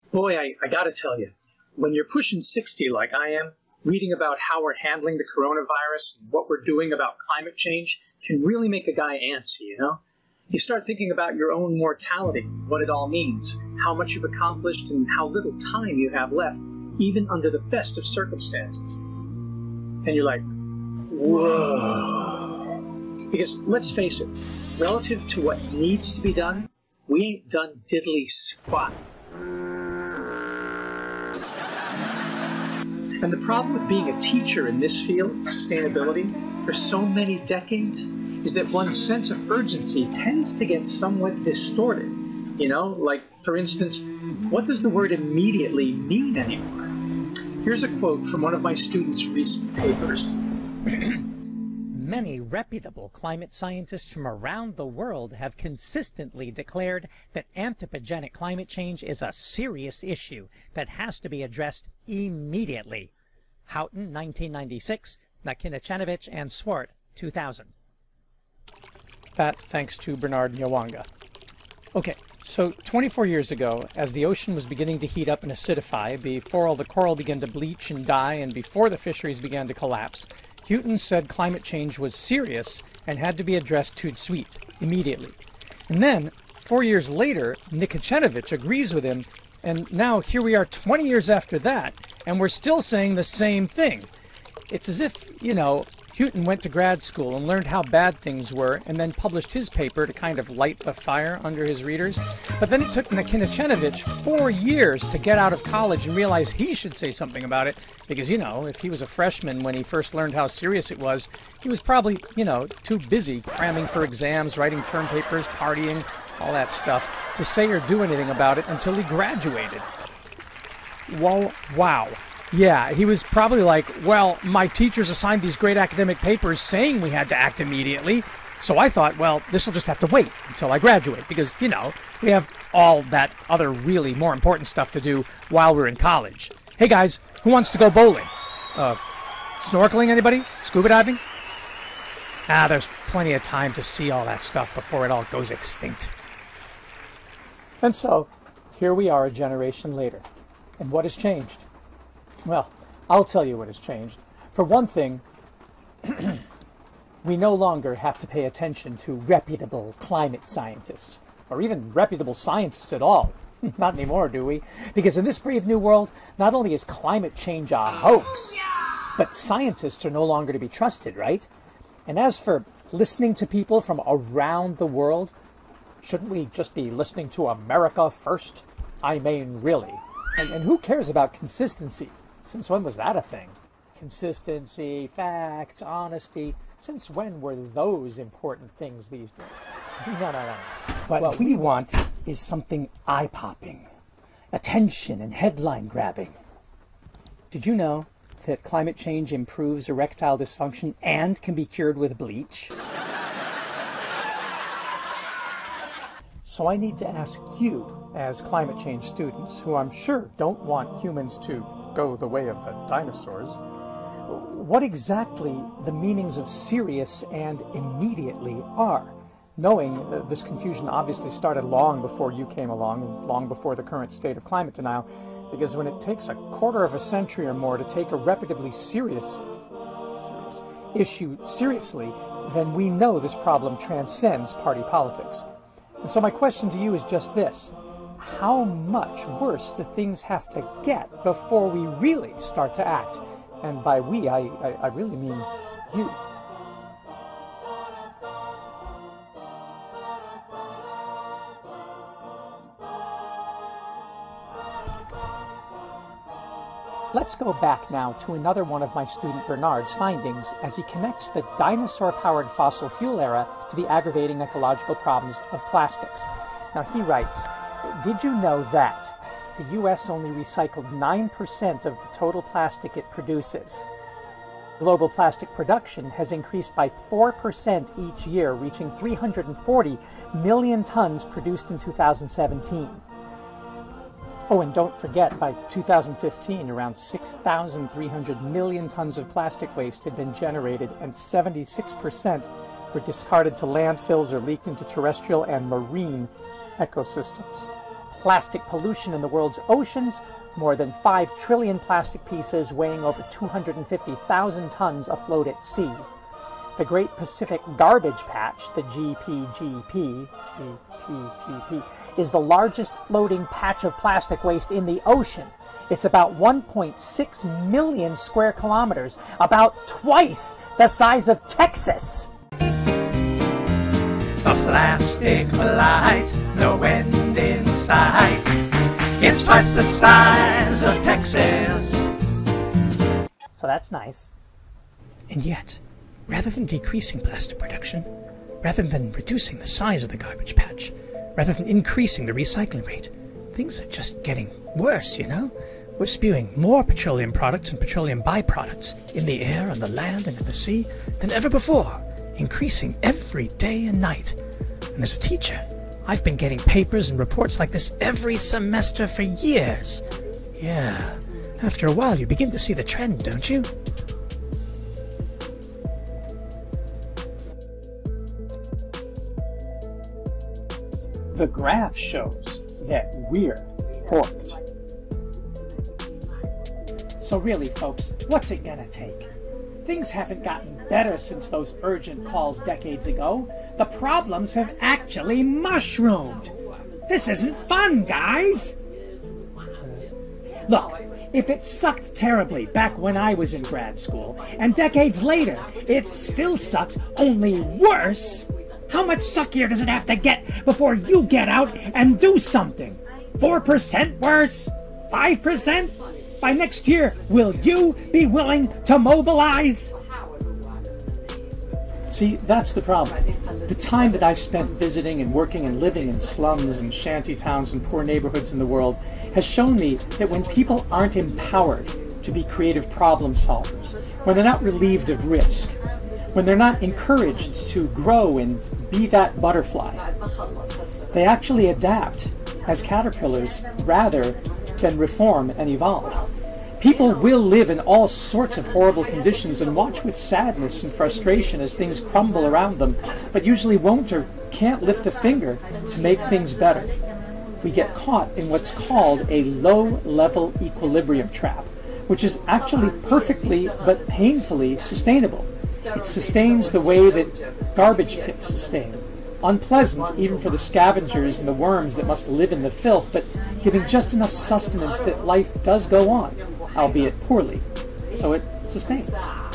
Boy, I gotta tell you, when you're pushing 60 like I am, reading about how we're handling the coronavirus and what we're doing about climate change can really make a guy antsy, you know? You start thinking about your own mortality, what it all means, how much you've accomplished, and how little time you have left, even under the best of circumstances. And you're like, whoa. Because let's face it, relative to what needs to be done, we ain't done diddly squat. And the problem with being a teacher in this field, sustainability, for so many decades, is that one's sense of urgency tends to get somewhat distorted. You know, like, for instance, what does the word immediately mean anymore? Here's a quote from one of my students' recent papers. Many reputable climate scientists from around the world have consistently declared that anthropogenic climate change is a serious issue that has to be addressed immediately. Houghton, 1996, Nakinichanovich and Swart, 2000. That thanks to Bernard Nyawanga. Okay, so 24 years ago, as the ocean was beginning to heat up and acidify, before all the coral began to bleach and die, and before the fisheries began to collapse, Houghton said climate change was serious and had to be addressed tout de suite, immediately. And then, 4 years later, Nikitchenovich agrees with him, and now here we are 20 years after that, and we're still saying the same thing. It's as if, you know, Houghton went to grad school and learned how bad things were and then published his paper to kind of light the fire under his readers. But then it took Nakinichenovich 4 years to get out of college and realize he should say something about it because, you know, if he was a freshman when he first learned how serious it was, he was probably, you know, too busy cramming for exams, writing term papers, partying, all that stuff, to say or do anything about it until he graduated. Well, wow. Yeah, he was probably like, well, my teachers assigned these great academic papers saying we had to act immediately, so I thought, well, this will just have to wait until I graduate, because, you know, we have all that other really more important stuff to do while we're in college. Hey guys, who wants to go bowling? Snorkeling, anybody? Scuba diving? There's plenty of time to see all that stuff before it all goes extinct. And so, here we are a generation later. And what has changed? Well, I'll tell you what has changed. For one thing, we no longer have to pay attention to reputable climate scientists, or even reputable scientists at all. Not anymore, do we? Because in this brave new world, not only is climate change a hoax, but scientists are no longer to be trusted, right? And as for listening to people from around the world, shouldn't we just be listening to America first? I mean, really. And who cares about consistency? Since when was that a thing? Consistency, facts, honesty. Since when were those important things these days? No. What we want is something eye-popping, attention and headline-grabbing. Did you know that climate change improves erectile dysfunction and can be cured with bleach? So I need to ask you, as climate change students, who I'm sure don't want humans to go the way of the dinosaurs, what exactly the meanings of serious and immediately are, knowing this confusion obviously started long before you came along and long before the current state of climate denial, because when it takes a quarter of a century or more to take a reputably serious issue seriously, then we know this problem transcends party politics. And so my question to you is just this. How much worse do things have to get before we really start to act? And by we, I really mean you. Let's go back now to another one of my student Bernard's findings as he connects the dinosaur-powered fossil fuel era to the aggravating ecological problems of plastics. Now he writes, did you know that the U.S. only recycled 9% of the total plastic it produces? Global plastic production has increased by 4% each year, reaching 340 million tons produced in 2017. Oh, and don't forget, by 2015, around 6,300 million tons of plastic waste had been generated, and 76% were discarded to landfills or leaked into terrestrial and marine ecosystems. Plastic pollution in the world's oceans, more than 5 trillion plastic pieces weighing over 250,000 tons afloat at sea. The Great Pacific Garbage Patch, the GPGP, is the largest floating patch of plastic waste in the ocean. It's about 1.6 million square kilometers, about twice the size of Texas. A plastic light, no end in sight. It's twice the size of Texas. So that's nice. And yet, rather than decreasing plastic production, rather than reducing the size of the garbage patch, rather than increasing the recycling rate, things are just getting worse, you know? We're spewing more petroleum products and petroleum byproducts in the air, on the land, and in the sea than ever before, increasing every day and night. And as a teacher, I've been getting papers and reports like this every semester for years. Yeah, after a while you begin to see the trend, don't you? The graph shows that we're hooked. So really, folks, what's it gonna take? Things haven't gotten better since those urgent calls decades ago. The problems have actually mushroomed. This isn't fun, guys! Look, if it sucked terribly back when I was in grad school, and decades later it still sucks, only worse, how much suckier does it have to get before you get out and do something? 4% worse? 5%? By next year, will you be willing to mobilize? See, that's the problem. The time that I've spent visiting and working and living in slums and shanty towns and poor neighborhoods in the world has shown me that when people aren't empowered to be creative problem solvers, when they're not relieved of risk, when they're not encouraged to grow and be that butterfly, they actually adapt as caterpillars rather than reform and evolve. People will live in all sorts of horrible conditions and watch with sadness and frustration as things crumble around them, but usually won't or can't lift a finger to make things better. We get caught in what's called a low-level equilibrium trap, which is actually perfectly but painfully sustainable. It sustains the way that garbage pits sustain. Unpleasant even for the scavengers and the worms that must live in the filth, but giving just enough sustenance that life does go on, albeit poorly, so it sustains.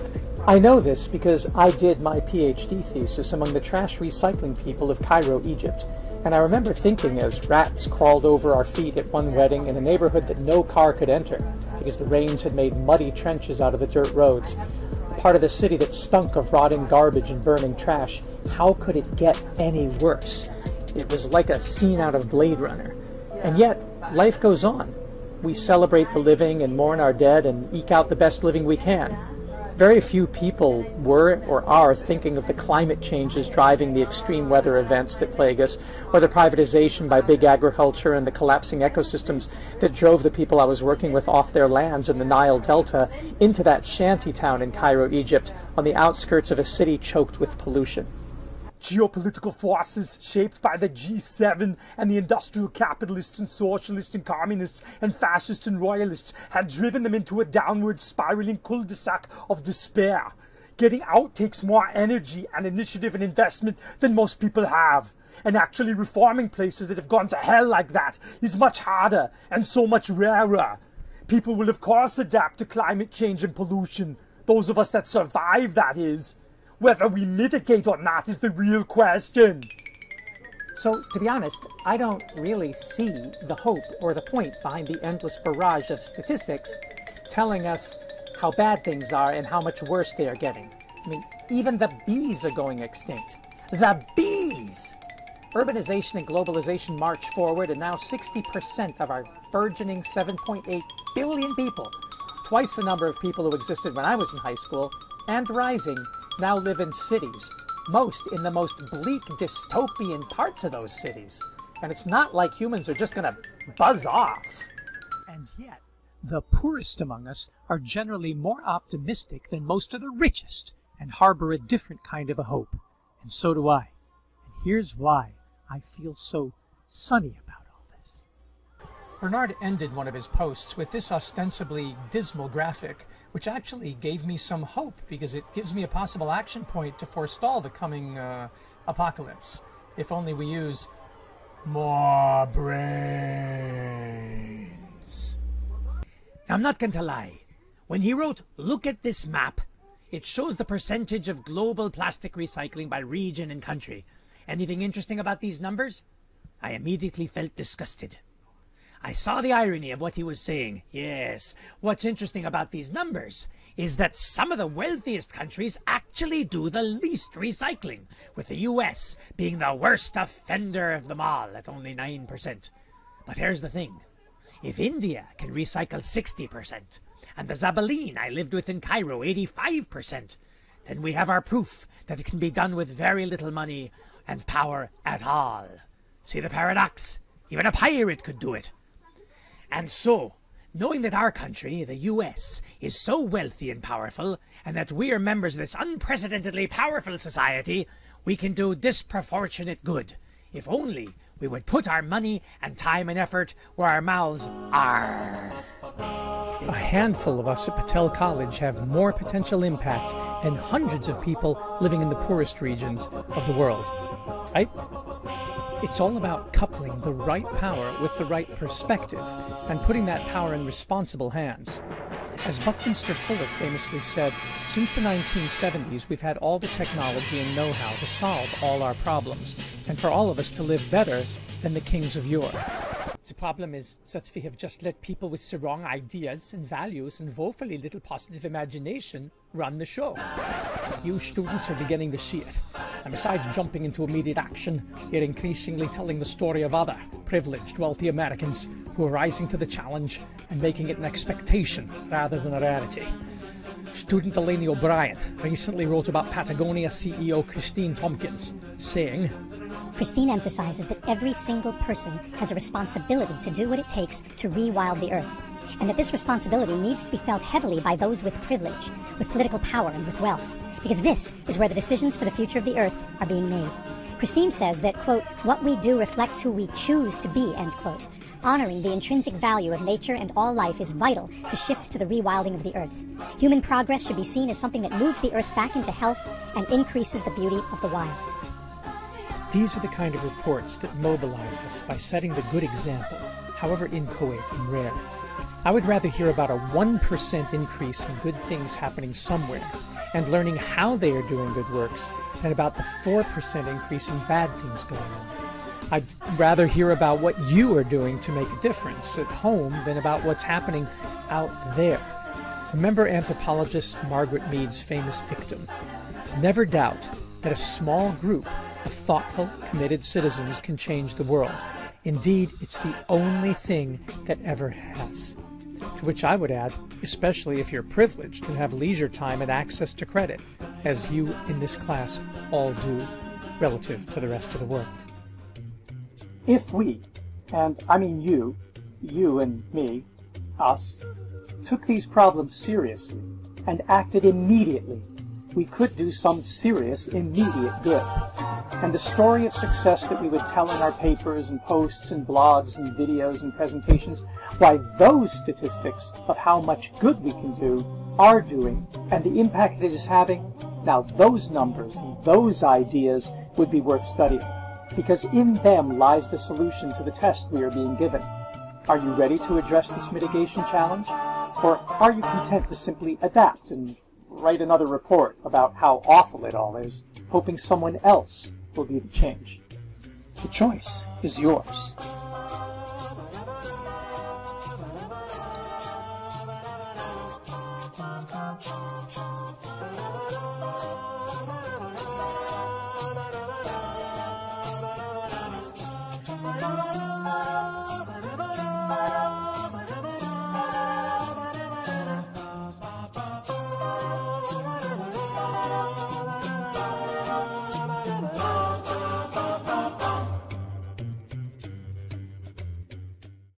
I know this because I did my PhD thesis among the trash recycling people of Cairo, Egypt, and I remember thinking as rats crawled over our feet at one wedding in a neighborhood that no car could enter because the rains had made muddy trenches out of the dirt roads, a part of the city that stunk of rotting garbage and burning trash. How could it get any worse? It was like a scene out of Blade Runner. And yet, life goes on. We celebrate the living and mourn our dead and eke out the best living we can. Very few people were or are thinking of the climate changes driving the extreme weather events that plague us, or the privatization by big agriculture and the collapsing ecosystems that drove the people I was working with off their lands in the Nile Delta into that shanty town in Cairo, Egypt, on the outskirts of a city choked with pollution. Geopolitical forces shaped by the G7 and the industrial capitalists and socialists and communists and fascists and royalists had driven them into a downward spiraling cul-de-sac of despair. Getting out takes more energy and initiative and investment than most people have. And actually reforming places that have gone to hell like that is much harder and so much rarer. People will of course adapt to climate change and pollution. Those of us that survive, that is. Whether we mitigate or not is the real question. So, to be honest, I don't really see the hope or the point behind the endless barrage of statistics telling us how bad things are and how much worse they are getting. I mean, even the bees are going extinct. The bees! Urbanization and globalization march forward, and now 60% of our burgeoning 7.8 billion people, twice the number of people who existed when I was in high school, and rising, now live in cities, most in the most bleak dystopian parts of those cities. And it's not like humans are just gonna buzz off. And yet, the poorest among us are generally more optimistic than most of the richest and harbor a different kind of a hope. And so do I. And here's why I feel so sunny about all this. Bernard ended one of his posts with this ostensibly dismal graphic, which actually gave me some hope because it gives me a possible action point to forestall the coming apocalypse. If only we use more brains. Now, I'm not going to lie. When he wrote, "Look at this map," it shows the percentage of global plastic recycling by region and country. Anything interesting about these numbers? I immediately felt disgusted. I saw the irony of what he was saying. Yes, what's interesting about these numbers is that some of the wealthiest countries actually do the least recycling, with the US being the worst offender of them all at only 9%. But here's the thing. If India can recycle 60%, and the Zabaleen I lived with in Cairo 85%, then we have our proof that it can be done with very little money and power at all. See the paradox? Even a pirate could do it. And so, knowing that our country, the US, is so wealthy and powerful, and that we are members of this unprecedentedly powerful society, we can do disproportionate good, if only we would put our money and time and effort where our mouths are. A handful of us at Patel College have more potential impact than hundreds of people living in the poorest regions of the world. It's all about coupling the right power with the right perspective and putting that power in responsible hands. As Buckminster Fuller famously said, since the 1970s we've had all the technology and know-how to solve all our problems, and for all of us to live better than the kings of yore. The problem is that we have just let people with the wrong ideas and values and woefully little positive imagination run the show. You students are beginning to see it. And besides jumping into immediate action, you're increasingly telling the story of other privileged, wealthy Americans who are rising to the challenge and making it an expectation rather than a rarity. Student Delaney O'Brien recently wrote about Patagonia CEO Christine Tompkins, saying, Christine emphasizes that every single person has a responsibility to do what it takes to rewild the earth, and that this responsibility needs to be felt heavily by those with privilege, with political power, and with wealth, because this is where the decisions for the future of the earth are being made. Christine says that, quote, what we do reflects who we choose to be, end quote. Honoring the intrinsic value of nature and all life is vital to shift to the rewilding of the earth. Human progress should be seen as something that moves the earth back into health and increases the beauty of the wild. These are the kind of reports that mobilize us by setting the good example, however inchoate and rare. I would rather hear about a 1% increase in good things happening somewhere and learning how they are doing good works than about the 4% increase in bad things going on. I'd rather hear about what you are doing to make a difference at home than about what's happening out there. Remember anthropologist Margaret Mead's famous dictum, never doubt that a small group of thoughtful, committed citizens can change the world. Indeed, it's the only thing that ever has. To which I would add, especially if you're privileged and have leisure time and access to credit, as you in this class all do, relative to the rest of the world. If we, and I mean you and me, us, took these problems seriously and acted immediately, we could do some serious, immediate good. And the story of success that we would tell in our papers and posts and blogs and videos and presentations, why those statistics of how much good we can do are doing and the impact it is having, now those numbers and those ideas would be worth studying, because in them lies the solution to the test we are being given. Are you ready to address this mitigation challenge? Or are you content to simply adapt and write another report about how awful it all is, hoping someone else will be the change? The choice is yours.